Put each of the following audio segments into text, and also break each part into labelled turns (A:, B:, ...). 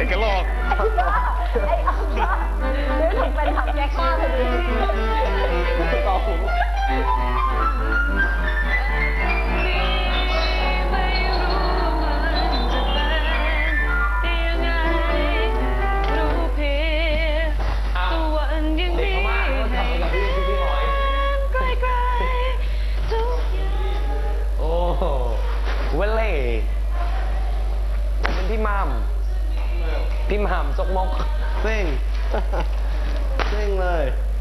A: กระลอก
B: ไอ้ออกมาเดี๋ยวถึงเป็นทำแยกข้าพอดีต่อหู
A: เวลเล่ผมเป็นพี่ม่ำซกมก
C: เซ็งเลย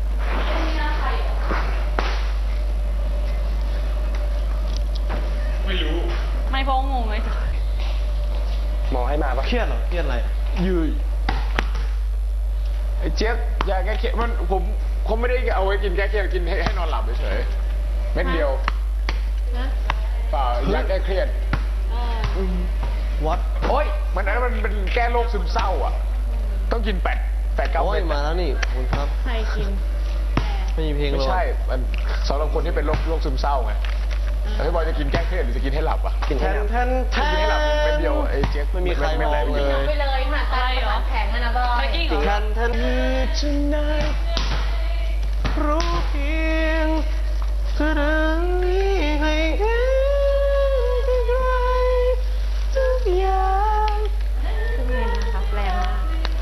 A: ไม่รู้
D: ไม่พ้องงงเลย
A: หมอให้มาปะ
C: เครียดเหรอเครียดอะไร
A: ยืยไอ้เจี๊ยบยาแก้เครียดมันผมไม่ได้เอาไว้กินแก้เครียดกินให้นอนหลับเฉยๆเม็ดเดียวเปล่ายาแก้เครียด
C: วัด
A: โอ้ยมันเป็นแก้โรคซึมเศร้าอ่ะต้องกิน8-9
C: โอ้
A: เม็
C: ย
A: ด
C: มาแล้วนี่คุณครับ
D: ใครกิน
C: ไม่มีเพลง
A: ไม่ใช่มันสำหรับคนที่เป็นโรคซึมเศร้าไงแล้วพี่บอยจะกินแก้เครียดหรือจะกินให้หลับอ่ะ
C: กินให้หลับ
A: กินให้หลับเป็นเดียวไอ้เจ๊
C: ไม่มีใครมองเลย
B: ไปเลยค่ะตายเหรอแข็งอะนะบอย
D: ไปกิ้งเหรอ
C: ทันจะนายรู้เพียงเธอเดินนี้ให้เห็นไกลทุกอย่าง
B: ขึ้นเองนะคะแรงมาก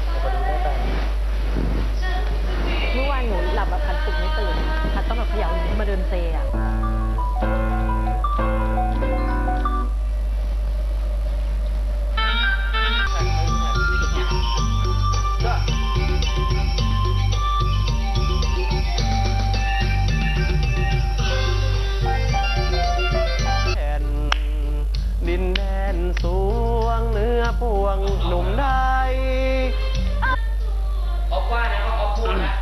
B: เมื่อวานหนูหลับแบบพัดปลุกไม่ตื่นพัดต้องแบบเขย่ามาเดินเซอะ
C: ดินแดนสวงเนื้อพวงหนุ่มไทย
A: ออกว่านะออกพูดนะ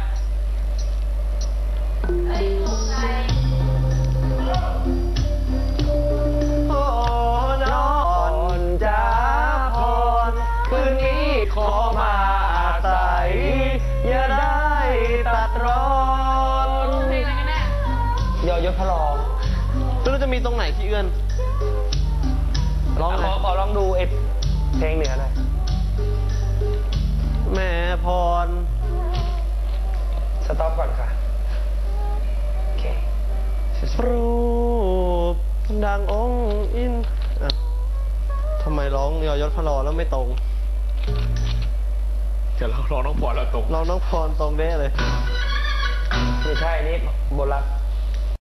C: โอ้นอนจ้าพรคืนนี้ขอมาอาศัยอย่าได้ตัดร้อน
D: เพลงอะไรกันแน่
A: ยอยศพลอ
C: ไม่รู้จะมีตรงไหนที่เอื้อน
A: ขอลองดูเพลงเหนือหน่อย
C: แม่พร
A: สต็อปก่อนค่ะโอเค
C: รูปดังองค์อินทำไมร้องยอยศพลอแล้วไม่ตรง
A: เดี๋ยวเราร้องน้องพรเราตรง
C: ร้องน้องพรตรงเด้เลย
A: ไม่ใช่นี่บทรัก